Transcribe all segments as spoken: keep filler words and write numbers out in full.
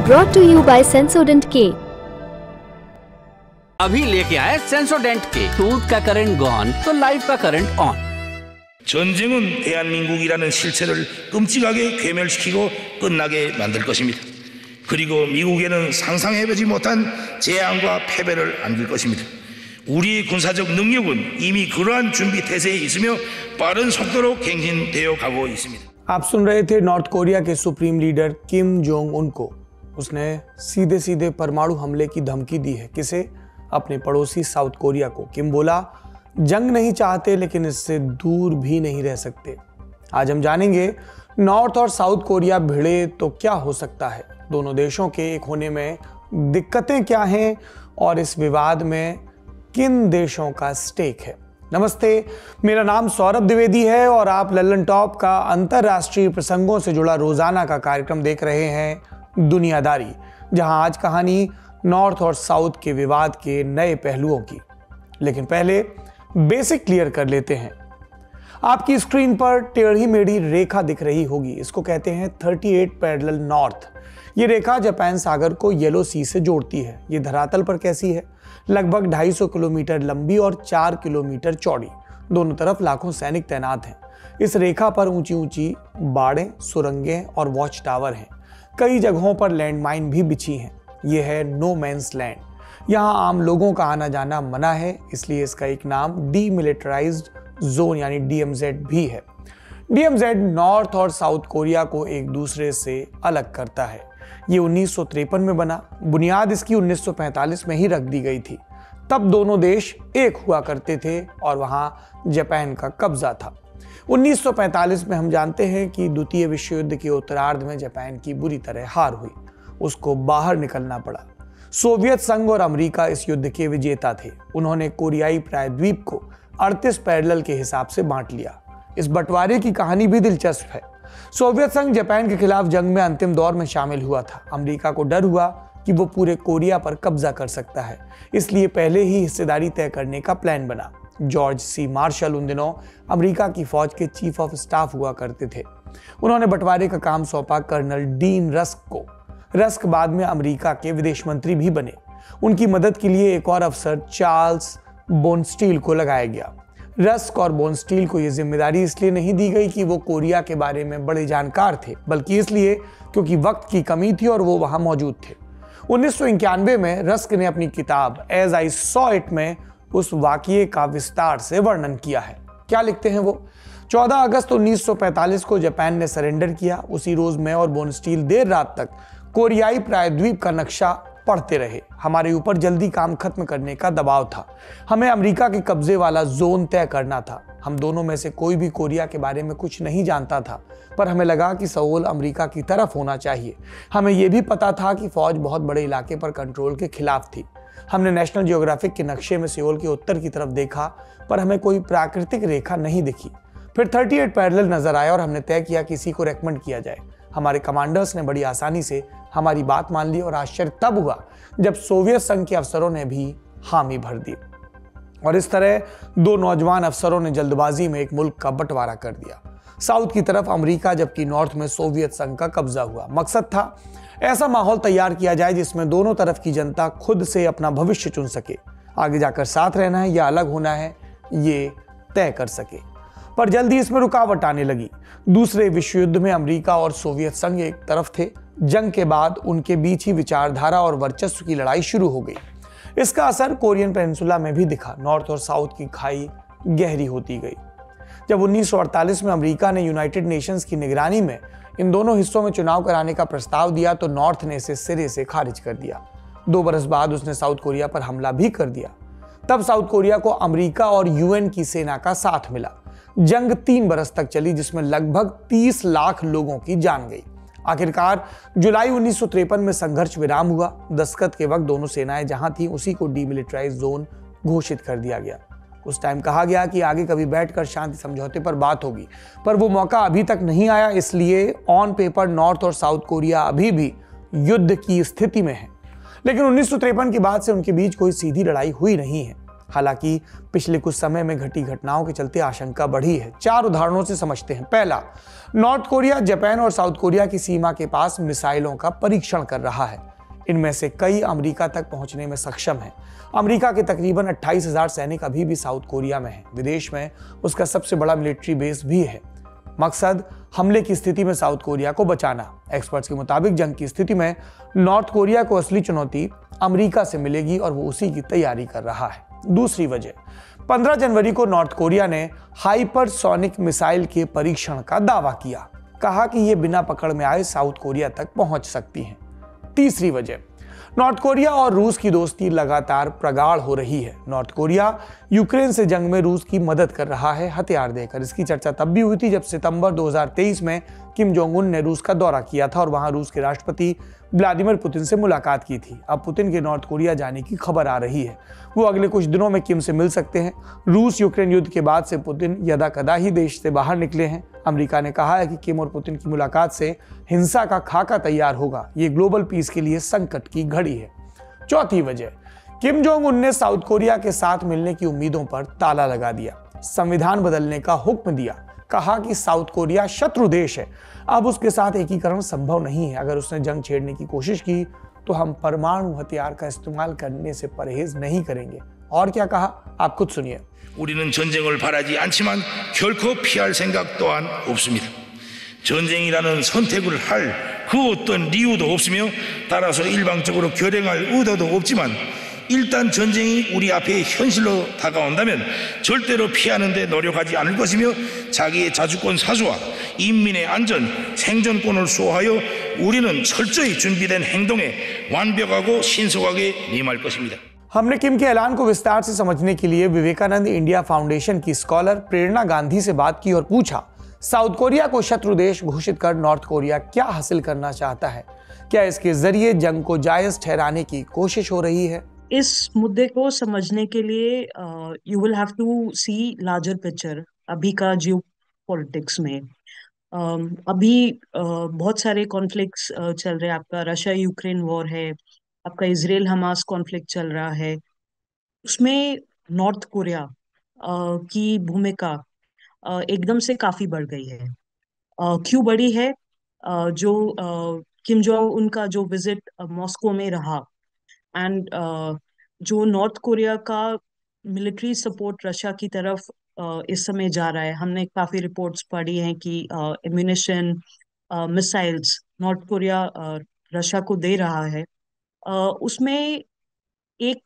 brought to you by Sensodent K। अभी लेके आए सेंसोडेंट के, टूथ का करंट गॉन तो लाइफ का करंट ऑन। 전쟁은 대한민국이라는 실체를 끔찍하게 괴멸시키고 끝나게 만들 것입니다. 그리고 미국에는 상상해보지 못한 재앙과 패배를 안길 것입니다. 우리 군사적 능력은 이미 그러한 준비 태세에 있으며 빠른 속도로 갱신되어 가고 있습니다. आप सुन रहे थे नॉर्थ कोरिया के supreme leader Kim Jong Un को। उसने सीधे सीधे परमाणु हमले की धमकी दी है। किसे? अपने पड़ोसी साउथ कोरिया को। किम बोला, जंग नहीं चाहते लेकिन इससे दूर भी नहीं रह सकते। आज हम जानेंगे नॉर्थ और साउथ कोरिया भिड़े तो क्या हो सकता है, दोनों देशों के एक होने में दिक्कतें क्या हैं और इस विवाद में किन देशों का स्टेक है। नमस्ते, मेरा नाम सौरभ द्विवेदी है और आप लल्लन टॉप का अंतरराष्ट्रीय प्रसंगों से जुड़ा रोजाना का कार्यक्रम देख रहे हैं दुनियादारी, जहां आज कहानी नॉर्थ और साउथ के विवाद के नए पहलुओं की। लेकिन पहले बेसिक क्लियर कर लेते हैं। आपकी स्क्रीन पर टेढ़ी मेढ़ी रेखा दिख रही होगी, इसको कहते हैं अड़तीस पैरेलल नॉर्थ। ये रेखा जापान सागर को येलो सी से जोड़ती है। ये धरातल पर कैसी है? लगभग दो सौ पचास किलोमीटर लंबी और चार किलोमीटर चौड़ी। दोनों तरफ लाखों सैनिक तैनात हैं। इस रेखा पर ऊंची ऊंची बाड़ें, सुरंगें और वॉच टावर हैं। कई जगहों पर लैंडमाइन भी बिछी हैं। यह है नो मैंस लैंड। यहाँ आम लोगों का आना जाना मना है, इसलिए इसका एक नाम डीमिलिटराइज्ड जोन यानी डी एम जेड भी है। डी एम जेड नॉर्थ और साउथ कोरिया को एक दूसरे से अलग करता है। ये उन्नीस सौ तिरपन में बना। बुनियाद इसकी उन्नीस सौ पैंतालीस में ही रख दी गई थी। तब दोनों देश एक हुआ करते थे और वहाँ जापान का कब्जा था। उन्नीस सौ पैंतालीस में हम जानते हैं कि द्वितीय विश्व युद्ध के उत्तरार्ध में जापान की बुरी तरह हार हुई। उसको बाहर निकलना पड़ा। सोवियत संघ और अमेरिका इस युद्ध के विजेता थे। उन्होंने कोरियाई प्रायद्वीप को अड़तीस पैरेलल के हिसाब से बांट लिया। इस बंटवारे की कहानी भी दिलचस्प है। सोवियत संघ जापान के खिलाफ जंग में अंतिम दौर में शामिल हुआ था। अमेरिका को डर हुआ कि वो पूरे कोरिया पर कब्जा कर सकता है, इसलिए पहले ही हिस्सेदारी तय करने का प्लान बना। जॉर्ज सी मार्शल उन दिनों अमेरिका की फौज के चीफ ऑफ स्टाफ हुआ करते थे। उन्होंने बंटवारे का काम सौंपा कर्नल डीन रस्क को। रस्क बाद में अमेरिका के विदेश मंत्री भी बने। उनकी मदद के लिए एक और अफसर चार्ल्स बोनस्टील को लगाया गया। रस्क और बोनस्टील को यह जिम्मेदारी इसलिए नहीं दी गई कि वो कोरिया के बारे में बड़े जानकार थे, बल्कि इसलिए क्योंकि वक्त की कमी थी और वो वहां मौजूद थे। उन्नीस सौ इक्यानवे में रस्क ने अपनी किताब एज आई सॉ इट में उस वाकये का विस्तार से वर्णन किया है। क्या लिखते हैं वो? चौदह अगस्त उन्नीस सौ पैंतालीस को जापान ने सरेंडर किया। उसी रोज मैं और बोनस्टील देर रात तक कोरियाई प्रायद्वीप का नक्शा पढ़ते रहे। हमारे ऊपर जल्दी काम खत्म करने का दबाव था। हमें अमेरिका के कब्जे वाला जोन तय करना था। हम दोनों में से कोई भी कोरिया के बारे में कुछ नहीं जानता था, पर हमें लगा कि सओल अमेरिका की तरफ होना चाहिए। हमें यह भी पता था कि फौज बहुत बड़े इलाके पर कंट्रोल के खिलाफ थी। हमने नेशनल जियोग्राफिक के नक्शे में सियोल के उत्तर की तरफ देखा, पर हमें कोई प्राकृतिक रेखा नहीं दिखी। फिर अड़तीस पैरेलल नजर आया और हमने तय किया कि इसी को रेकमेंड किया जाए। हमारे कमांडर्स ने बड़ी आसानी से हमारी बात मान ली और आश्चर्य तब हुआ जब सोवियत संघ के अफसरों ने भी हामी भर दी। और इस तरह दो नौजवान अफसरों ने जल्दबाजी में एक मुल्क का बंटवारा कर दिया। साउथ की तरफ अमेरिका, जबकि नॉर्थ में सोवियत संघ का कब्जा हुआ। मकसद था ऐसा माहौल तैयार किया जाए जिसमें दोनों तरफ की जनता खुद से अपना भविष्य चुन सके। आगे जाकर साथ रहना है या अलग होना है, ये तय कर सके। पर जल्दी इसमें रुकावट आने लगी। दूसरे विश्व युद्ध में अमेरिका और सोवियत संघ एक तरफ थे। जंग के बाद उनके बीच ही विचारधारा और वर्चस्व की लड़ाई शुरू हो गई। इसका असर कोरियन पेनिनसुला में भी दिखा। नॉर्थ और साउथ की खाई गहरी होती गई। जब उन्नीस सौ अड़तालीस में अमेरिका ने यूनाइटेड नेशंस की निगरानी में इन दोनों हिस्सों में चुनाव कराने का प्रस्ताव दिया तो नॉर्थ ने इसे सिरे से खारिज कर दिया। दो बरस बाद उसने साउथ कोरिया पर हमला भी कर दिया। तब साउथ कोरिया को अमेरिका और यूएन की सेना का साथ मिला। जंग तीन बरस तक चली, जिसमें लगभग तीस लाख लोगों की जान गई। आखिरकार जुलाई उन्नीस सौ तिरपन में संघर्ष विराम हुआ। दस्तखत के वक्त दोनों सेनाएं जहां थीं उसी को डीमिलिटराइज्ड जोन घोषित कर दिया गया। उस टाइम कहा गया कि आगे कभी बैठकर शांति समझौते पर बात होगी, पर वो मौका अभी तक नहीं आया। इसलिए ऑन पेपर नॉर्थ और साउथ कोरिया अभी भी युद्ध की स्थिति में है। लेकिन उन्नीस सौ तिरपन के बाद से उनके बीच कोई सीधी लड़ाई हुई नहीं है। हालांकि पिछले कुछ समय में घटी घटनाओं के चलते आशंका बढ़ी है। चार उदाहरणों से समझते हैं। पहला, नॉर्थ कोरिया जापान और साउथ कोरिया की सीमा के पास मिसाइलों का परीक्षण कर रहा है। इनमें से कई अमेरिका तक पहुंचने में सक्षम हैं। अमेरिका के तकरीबन अट्ठाईस हजार सैनिक अभी भी साउथ कोरिया में हैं। विदेश में उसका सबसे बड़ा मिलिट्री बेस भी है। मकसद, हमले की स्थिति में साउथ कोरिया को बचाना। एक्सपर्ट्स के मुताबिक जंग की स्थिति में नॉर्थ कोरिया को असली चुनौती अमेरिका से मिलेगी और वो उसी की तैयारी कर रहा है। दूसरी वजह, पंद्रह जनवरी को नॉर्थ कोरिया ने हाइपरसोनिक मिसाइल के परीक्षण का दावा किया। कहा कि ये बिना पकड़ में आए साउथ कोरिया तक पहुंच सकती हैं। तीसरी वजह, नॉर्थ कोरिया और रूस की दोस्ती लगातार प्रगाढ़ हो रही है। नॉर्थ कोरिया यूक्रेन से जंग में रूस की मदद कर रहा है हथियार देकर। इसकी चर्चा तब भी हुई थी जब सितंबर दो हज़ार तेईस में किम जोंग उन ने रूस का दौरा किया था और वहां रूस के राष्ट्रपति व्लादिमीर पुतिन से मुलाकात की थी। अब पुतिन के नॉर्थ कोरिया जाने की खबर आ रही है। वो अगले कुछ दिनों में किम से मिल सकते हैं। रूस यूक्रेन युद्ध के बाद से पुतिन यदा कदा ही देश से बाहर निकले हैं। अमेरिका ने कहा है कि किम और पुतिन की मुलाकात से हिंसा का खाका तैयार होगा। ये ग्लोबल पीस के लिए संकट की घड़ी है। चौथी वजह, किम जोंग उन ने साउथ कोरिया के साथ मिलने की उम्मीदों पर ताला लगा दिया। संविधान बदलने का हुक्म दिया। कहा कि साउथ कोरिया शत्रु देश है, अब उसके साथ एकीकरण संभव नहीं है। अगर उसने जंग छेड़ने की कोशिश की तो हम परमाणु हथियार का इस्तेमाल करने से परहेज नहीं करेंगे। और क्या कहा, आप खुद सुनिए। 우리는 전쟁을 바라지 않지만 결코 피할 생각 또한 없습니다. 전쟁이라는 선택을 할 그 어떤 이유도 없으며 따라서 일방적으로 결행할 의도도 없지만 일단 전쟁이 우리 앞에 현실로 다가온다면 절대로 피하는 데 노력하지 않을 것이며 자기의 자주권 사수와 인민의 안전, 생존권을 수호하여 우리는 철저히 준비된 행동에 완벽하고 신속하게 임할 것입니다. हमने किम के ऐलान को विस्तार से समझने के लिए विवेकानंद इंडिया फाउंडेशन की स्कॉलर प्रेरणा गांधी से बात की और पूछा, साउथ कोरिया को शत्रु देश घोषित कर नॉर्थ कोरिया क्या हासिल करना चाहता है? क्या इसके जरिए जंग को जायज ठहराने की कोशिश हो रही है? इस मुद्दे को समझने के लिए you will have to see larger picture अभी का जियो पॉलिटिक्स में। uh, अभी uh, बहुत सारे कॉन्फ्लिक्ट्स uh, चल रहे हैं। आपका रशिया यूक्रेन वॉर है, आपका इजराइल हमास कॉन्फ्लिक्ट चल रहा है। उसमें नॉर्थ कोरिया uh, की भूमिका uh, एकदम से काफी बढ़ गई है। uh, क्यों बढ़ी है? uh, जो uh, किम जोंग उनका जो विजिट मॉस्को में रहा एंड uh, जो नॉर्थ कोरिया का मिलिट्री सपोर्ट रशिया की तरफ uh, इस समय जा रहा है। हमने काफी रिपोर्ट्स पढ़ी हैं कि ammunition, missiles North Korea uh, Russia को दे रहा है। uh, उसमें एक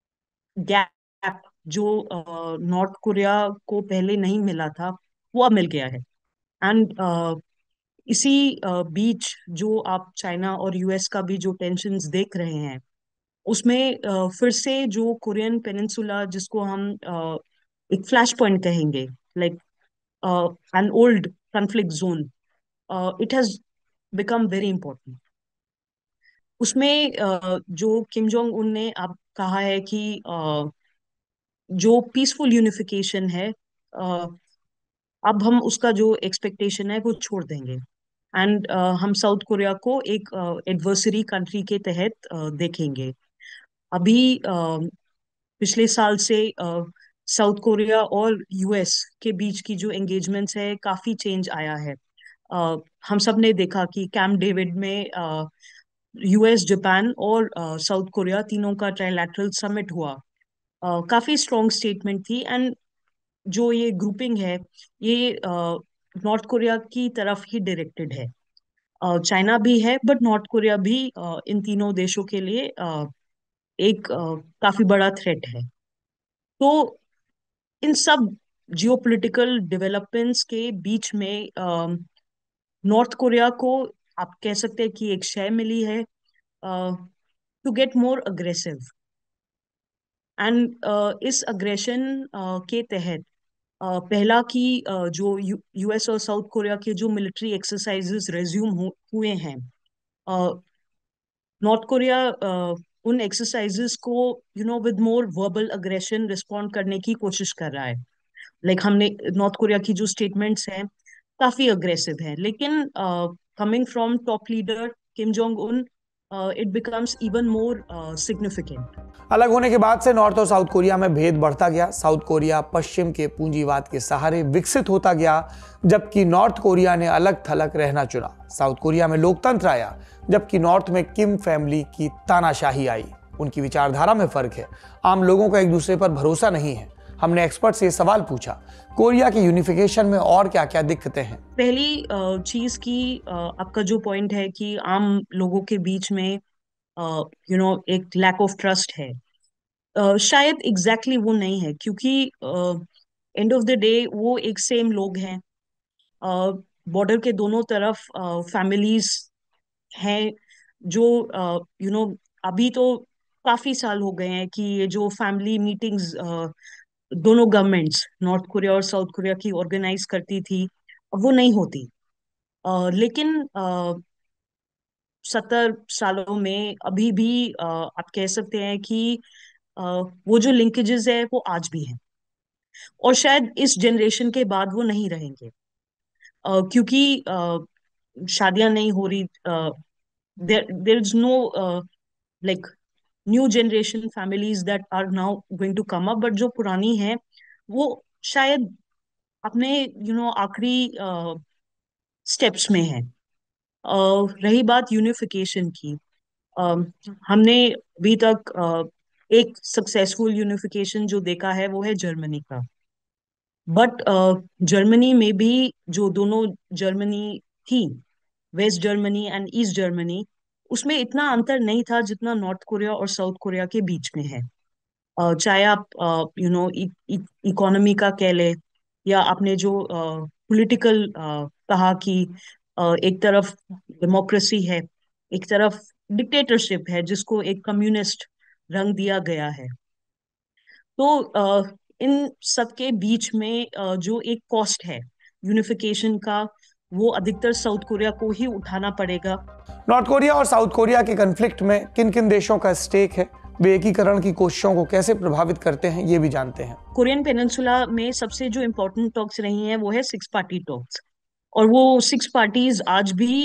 गैप जो नॉर्थ uh, कोरिया को पहले नहीं मिला था वो अब मिल गया है। एंड uh, इसी uh, बीच जो आप चाइना और यूएस का भी जो टेंशन्स देख रहे हैं उसमें uh, फिर से जो कोरियन पेनिनसुला जिसको हम uh, एक फ्लैश पॉइंट कहेंगे, like an old conflict zone, it has become very important. उसमें uh, जो किम जोंग उन ने अब कहा है कि uh, जो पीसफुल यूनिफिकेशन है uh, अब हम उसका जो एक्सपेक्टेशन है वो छोड़ देंगे एंड uh, हम साउथ कोरिया को एक एडवर्सरी uh, कंट्री के तहत uh, देखेंगे। अभी uh, पिछले साल से साउथ uh, कोरिया और यूएस के बीच की जो एंगेजमेंट्स है काफी चेंज आया है। uh, हम सब ने देखा कि कैंप डेविड में यूएस, जापान और साउथ uh, कोरिया तीनों का ट्राइलैटरल समिट हुआ। uh, काफी स्ट्रॉन्ग स्टेटमेंट थी एंड जो ये ग्रुपिंग है ये नॉर्थ uh, कोरिया की तरफ ही डायरेक्टेड है। चाइना uh, भी है बट नॉर्थ कोरिया भी uh, इन तीनों देशों के लिए uh, एक uh, काफी बड़ा थ्रेट है। तो इन सब जियोपॉलिटिकल डेवलपमेंट्स के बीच में नॉर्थ uh, कोरिया को आप कह सकते हैं कि एक शय मिली है to get more aggressive and इस अग्रेशन uh, के तहत Uh, पहला कि uh, जो यूएस और साउथ कोरिया के जो मिलिट्री एक्सरसाइजेस रेज्यूम हुए हैं, नॉर्थ कोरिया उन एक्सरसाइजेस को you know with more verbal aggression respond करने की कोशिश कर रहा है। लाइक like, हमने नॉर्थ कोरिया की जो स्टेटमेंट्स हैं काफी अग्रेसिव है, लेकिन coming from top leader Kim Jong Un it becomes even more significant. अलग होने के बाद से नॉर्थ और साउथ कोरिया में भेद बढ़ता गया। साउथ कोरिया पश्चिम के पूंजीवाद के सहारे विकसित होता गया, जबकि नॉर्थ कोरिया ने अलग थलग रहना चुना। साउथ कोरिया में लोकतंत्र आया, जबकि नॉर्थ में किम फैमिली की तानाशाही आई। उनकी विचारधारा में फर्क है। आम लोगों का एक दूसरे पर भरोसा नहीं है। हमने एक्सपर्ट से ये सवाल पूछा, कोरिया के यूनिफिकेशन में और क्या क्या दिक्कतें हैं। पहली चीज की अ, आपका जो पॉइंट है कि आम लोगों के बीच में यू नो एक लैक ऑफ ट्रस्ट है, अ, शायद एग्जैक्टली exactly वो नहीं है, क्योंकि एंड ऑफ द डे वो एक सेम लोग हैं। बॉर्डर के दोनों तरफ फैमिलीज हैं जो यू नो अभी तो काफी साल हो गए हैं कि ये जो फैमिली मीटिंग्स दोनों गवर्नमेंट्स नॉर्थ कोरिया और साउथ कोरिया की ऑर्गेनाइज करती थी, वो नहीं होती। अ, लेकिन सत्तर सालों में अभी भी अ, आप कह सकते हैं कि अ, वो जो लिंकेजेस है वो आज भी हैं, और शायद इस जनरेशन के बाद वो नहीं रहेंगे। अ, क्योंकि अ, शादियां नहीं हो रही, there is no like new generation families that are now going to come up, but जो पुरानी है वो शायद अपने यू नो आखिरी स्टेप्स में है। अ, रही बात यूनिफिकेशन की, अ, हमने अभी तक अ, एक सक्सेसफुल यूनिफिकेशन जो देखा है वो है जर्मनी का। बट जर्मनी में भी जो दोनों जर्मनी थी, West Germany and East Germany, उसमें इतना अंतर नहीं था जितना नॉर्थ कोरिया और साउथ कोरिया के बीच में है। अ, चाहे आप यू नो इकोनॉमी का कह ले, या आपने जो पॉलिटिकल कहा कि अ, एक तरफ डेमोक्रेसी है, एक तरफ डिक्टेटरशिप है जिसको एक कम्युनिस्ट रंग दिया गया है। तो अ, इन सबके बीच में अ, जो एक कॉस्ट है यूनिफिकेशन का, वो अधिकतर साउथ कोरिया को ही उठाना पड़ेगा। नॉर्थ कोरिया और साउथ कोरिया के कन्फ्लिक्ट में किन किन देशों का स्टेक है, वे एकीकरण की कोशिशों को कैसे प्रभावित करते हैं, ये भी जानते हैं। कोरियन पेनिनसुला में सबसे जो इम्पोर्टेंट टॉक्स रही हैं वो है सिक्स पार्टी टॉक्स, और वो सिक्स पार्टीज आज भी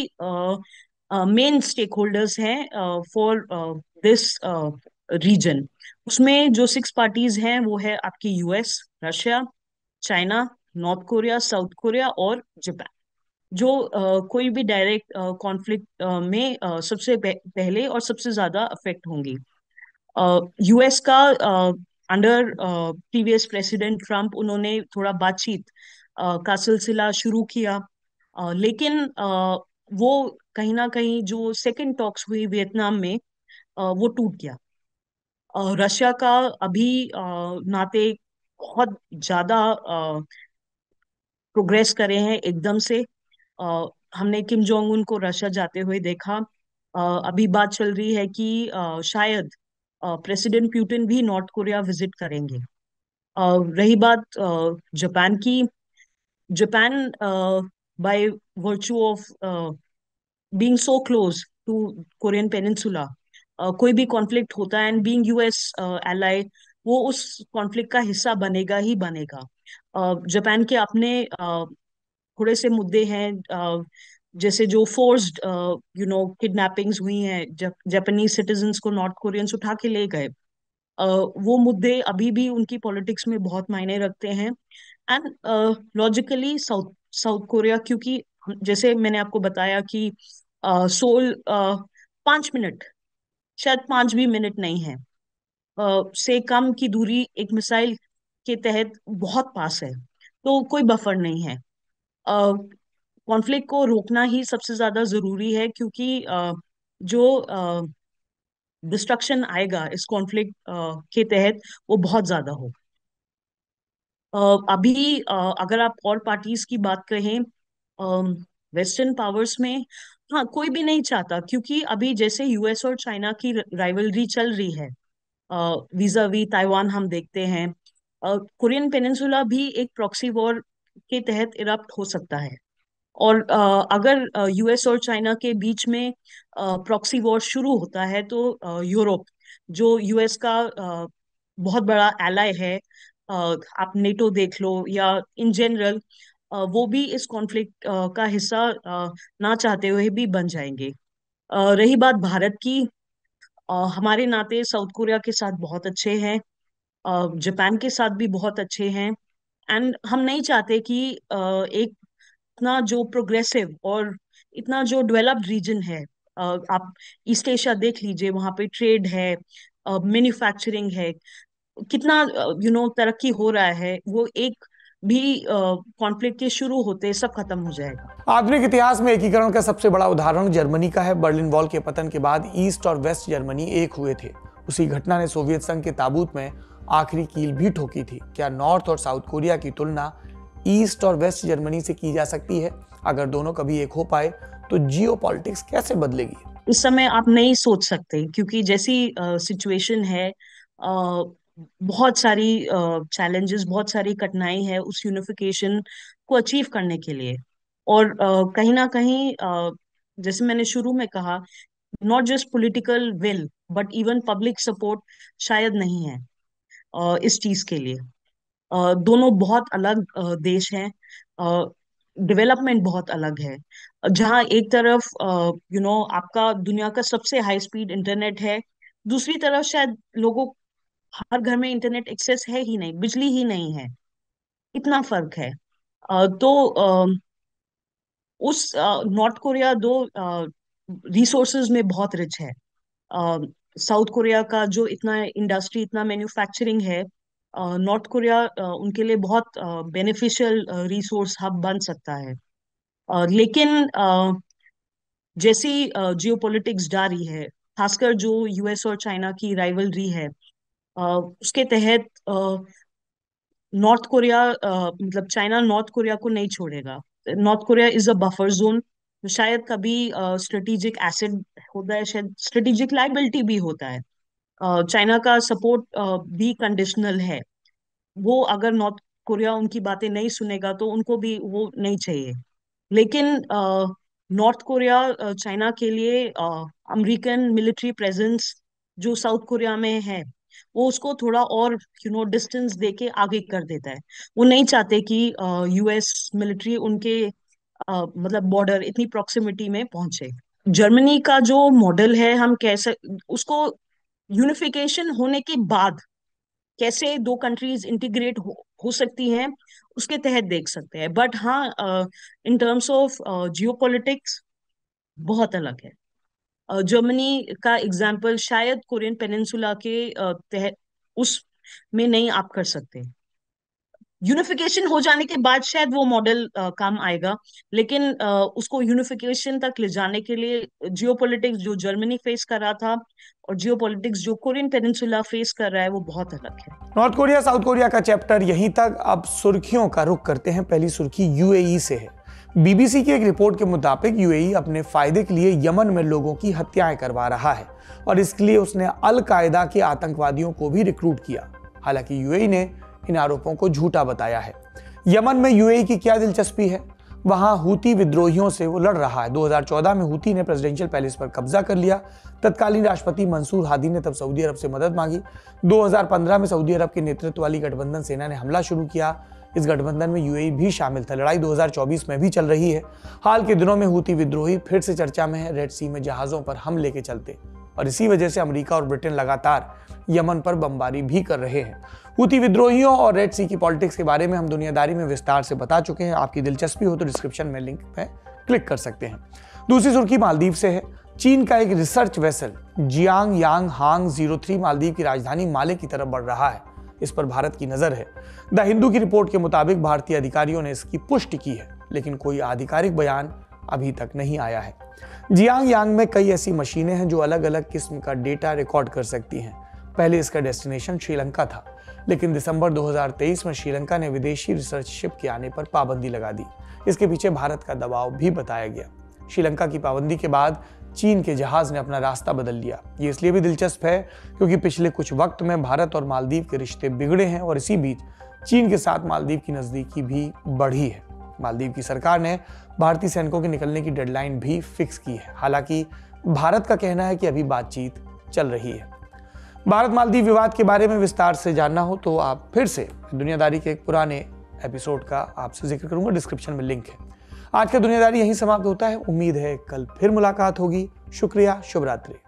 मेन स्टेक होल्डर्स हैं फॉर दिस रीजन। उसमें जो सिक्स पार्टीज हैं वो है आपकी US, Russia, China, North Korea, South Korea और जापान, जो uh, कोई भी डायरेक्ट कॉन्फ्लिक्ट में uh, सबसे पह, पहले और सबसे ज्यादा अफेक्ट होंगी। यूएस का अंडर प्रीवियस प्रेसिडेंट ट्रम्प, उन्होंने थोड़ा बातचीत uh, का सिलसिला शुरू किया, uh, लेकिन uh, वो कहीं ना कहीं जो सेकंड टॉक्स हुई वियतनाम में, uh, वो टूट गया। uh, रशिया का अभी uh, नाते बहुत ज्यादा प्रोग्रेस करे हैं एकदम से। अ, हमने किम जोंग उन को रशिया जाते हुए देखा। अ, अभी बात चल रही है कि अ, शायद प्रेसिडेंट पुतिन भी नॉर्थ कोरिया विजिट करेंगे। अ, रही बात अ, जापान की, Japan by virtue of being so close to Korean peninsula, कोई भी कॉन्फ्लिक्ट होता है एंड बीइंग यूएस एलाई, वो उस कॉन्फ्लिक्ट का हिस्सा बनेगा ही बनेगा। अ, जापान के अपने अ, थोड़े से मुद्दे हैं, अ, जैसे जो फोर्स्ड यू नो किडनैपिंग्स हुई हैं, जापानीज सिटीजन्स को नॉर्थ कोरियंस उठा के ले गए। अ, वो मुद्दे अभी भी उनकी पॉलिटिक्स में बहुत मायने रखते हैं। And logically South South Korea, क्योंकि हम- जैसे मैंने आपको बताया कि अ, सोल अ, पांच मिनट, शायद पांच भी मिनट नहीं है, अ, से कम की दूरी एक मिसाइल के तहत बहुत पास है, तो कोई बफर नहीं है। कॉन्फ्लिक्ट को रोकना ही सबसे ज्यादा जरूरी है, क्योंकि अ, जो डिस्ट्रक्शन आएगा इस कॉन्फ्लिक्ट के तहत वो बहुत ज्यादा हो। अ, अभी अ, अगर आप और पार्टीज की बात करें वेस्टर्न पावर्स में, हाँ कोई भी नहीं चाहता, क्योंकि अभी जैसे यूएस और चाइना की राइवलरी चल रही है, वीजा वी ताइवान हम देखते हैं, कोरियन पेनिनसुला भी एक प्रॉक्सी वॉर के तहत इरप्ट हो सकता है। और अ, अगर यूएस और चाइना के बीच में प्रॉक्सी वॉर शुरू होता है, तो अ, यूरोप, जो यूएस का अ, बहुत बड़ा एलाय है, अ, आप नेटो देख लो या इन जनरल, वो भी इस कॉन्फ्लिक्ट का हिस्सा अ, ना चाहते हुए भी बन जाएंगे। अ, रही बात भारत की, अ, हमारे नाते साउथ कोरिया के साथ बहुत अच्छे हैं, अ, जापान के साथ भी बहुत अच्छे हैं। एंड हम नहीं चाहते कि अ, एक इतना जो प्रोग्रेसिव और इतना जो डेवलप्ड रीजन है, अ, आप ईस्ट एशिया देख लीजिए, वहां पे ट्रेड है, मैन्युफैक्चरिंग है, कितना यू नो तरक्की हो रहा है, वो एक भी कॉन्फ्लिक्ट के शुरू होते सब खत्म हो जाएगा। आधुनिक इतिहास में एकीकरण का सबसे बड़ा उदाहरण जर्मनी का है। बर्लिन वॉल के पतन के बाद ईस्ट और वेस्ट जर्मनी एक हुए थे। उसी घटना ने सोवियत संघ के ताबूत में आखिरी कील भी ठोकी थी। क्या नॉर्थ और साउथ कोरिया की तुलना ईस्ट और वेस्ट जर्मनी से की जा सकती है? अगर दोनों कभी एक हो पाए तो जियोपॉलिटिक्स कैसे बदलेगी? इस समय आप नहीं सोच सकते, क्योंकि जैसी सिचुएशन है, अ, बहुत सारी चैलेंजेस, बहुत सारी कठिनाई है उस यूनिफिकेशन को अचीव करने के लिए। और अ, कहीं ना कहीं, अ, जैसे मैंने शुरू में कहा, not just political will but even public support शायद नहीं है अ, इस चीज के लिए। अ, दोनों बहुत अलग अ, देश हैं, डेवलपमेंट बहुत अलग है। जहाँ एक तरफ यू नो आपका दुनिया का सबसे हाई स्पीड इंटरनेट है, दूसरी तरफ शायद लोगों, हर घर में इंटरनेट एक्सेस है ही नहीं, बिजली ही नहीं है, इतना फर्क है। अ, तो अ, उस नॉर्थ कोरिया दो रिसोर्सेज में बहुत रिच है। साउथ कोरिया का जो इतना इंडस्ट्री, इतना मैन्युफैक्चरिंग है, नॉर्थ कोरिया अ, उनके लिए बहुत बेनिफिशियल रिसोर्स हब बन सकता है। अ, लेकिन अ, जैसी जियोपॉलिटिक्स जा रही है, खासकर जो यूएस और चाइना की राइवलरी है, अ, उसके तहत नॉर्थ कोरिया, अ, मतलब चाइना नॉर्थ कोरिया को नहीं छोड़ेगा। North Korea is a buffer zone. शायद कभी स्ट्रेटेजिक एसेट होता है, शायद स्ट्रेटेजिक लाइबिलिटी भी होता है। अ, चाइना का सपोर्ट भी कंडीशनल है। वो अगर नॉर्थ कोरिया उनकी बातें नहीं सुनेगा तो उनको भी वो नहीं चाहिए। लेकिन नॉर्थ कोरिया, अ, चाइना के लिए अमेरिकन मिलिट्री प्रेजेंस जो साउथ कोरिया में है, वो उसको थोड़ा और यू नो डिस्टेंस देके आगे कर देता है। वो नहीं चाहते कि यूएस मिलिट्री उनके अ, मतलब बॉर्डर इतनी प्रॉक्सिमिटी में पहुंचे। जर्मनी का जो मॉडल है, हम कैसे उसको यूनिफिकेशन होने के बाद कैसे दो कंट्रीज इंटीग्रेट हो, हो सकती हैं, उसके तहत देख सकते हैं। बट हाँ, इन टर्म्स ऑफ जियोपॉलिटिक्स बहुत अलग है। अ, जर्मनी का एग्जाम्पल शायद कोरियन पेनिनसुला के अ, तहत उस में नहीं आप कर सकते। यूनिफिकेशन हो जाने के बाद शायद वो मॉडल काम आएगा, लेकिन अ, उसको यूनिफिकेशन तक ले जाने के लिए जियोपॉलिटिक्स जो जर्मनी फेस कर रहा था और जियोपॉलिटिक्स जो कोरियन पेनिनसुला फेस कर रहा है, वो बहुत अलग है। नॉर्थ कोरिया साउथ कोरिया का चैप्टर यहीं तक। अब सुर्खियों का रुख करते हैं। पहली सुर्खी यूएई से है। बीबीसी की एक रिपोर्ट के मुताबिक यूएई अपने फायदे के लिए यमन में लोगों की हत्याएं करवा रहा है और इसके लिए उसने अल कायदा के आतंकवादियों को भी रिक्रूट किया। हालांकि यूएई ने इन आरोपों को झूठा बताया है। यमन में यूएई की क्या दिलचस्पी है? वहां हूती विद्रोहियों से वो लड़ रहा है। दो हज़ार चौदह में हूती ने प्रेसिडेंशियल पैलेस पर कब्जा कर लिया। तत्कालीन राष्ट्रपति मंसूर हादी ने तब सऊदी अरब से मदद मांगी। दो हज़ार पंद्रह में सऊदी अरब के नेतृत्व वाली गठबंधन सेना ने हमला शुरू किया। इस गठबंधन में यूएई भी शामिल था। लड़ाई दो हज़ार चौबीस में भी चल रही है। हाल के दिनों में हूती विद्रोही फिर से चर्चा में है। रेड सी में जहाजों पर हमले के चलते, और इसी वजह से अमेरिका और ब्रिटेन लगातार यमन पर बमबारी भी कर रहे हैं। हूती विद्रोहियों और रेड सी की पॉलिटिक्स के बारे में हम दुनियादारी में विस्तार से बता चुके हैं। आपकी दिलचस्पी हो तो डिस्क्रिप्शन में लिंक पे क्लिक कर सकते हैं। दूसरी सुर्खी मालदीव से है। चीन का एक research vessel Xiang Yang Hong zero three Maldives की राजधानी माले की तरफ बढ़ रहा है। इस पर भारत की नजर है। द हिंदू की रिपोर्ट के मुताबिक भारतीय अधिकारियों ने इसकी पुष्टि की है, लेकिन कोई आधिकारिक बयान अभी तक नहीं आया है। जियांग यांग में कई ऐसी मशीनें हैं जो अलग अलग किस्म का डेटा रिकॉर्ड कर सकती हैं। पहले इसका डेस्टिनेशन श्रीलंका था, लेकिन दिसंबर दो हज़ार तेईस में श्रीलंका ने विदेशी रिसर्च शिप के आने पर पाबंदी लगा दी। इसके पीछे भारत का दबाव भी बताया गया। श्रीलंका की पाबंदी के बाद चीन के जहाज ने अपना रास्ता बदल लिया। ये इसलिए भी दिलचस्प है क्योंकि पिछले कुछ वक्त में भारत और मालदीव के रिश्ते बिगड़े हैं और इसी बीच चीन के साथ मालदीव की नजदीकी भी बढ़ी है। मालदीव की सरकार ने भारतीय सैनिकों के निकलने की डेडलाइन भी फिक्स की है। हालांकि भारत का कहना है कि अभी बातचीत चल रही है। भारत मालदीव विवाद के बारे में विस्तार से जानना हो तो आप फिर से दुनियादारी के एक पुराने एपिसोड का आपसे जिक्र करूंगा, डिस्क्रिप्शन में लिंक है। आज का दुनियादारी यहीं समाप्त होता है। उम्मीद है कल फिर मुलाकात होगी। शुक्रिया, शुभ रात्रि।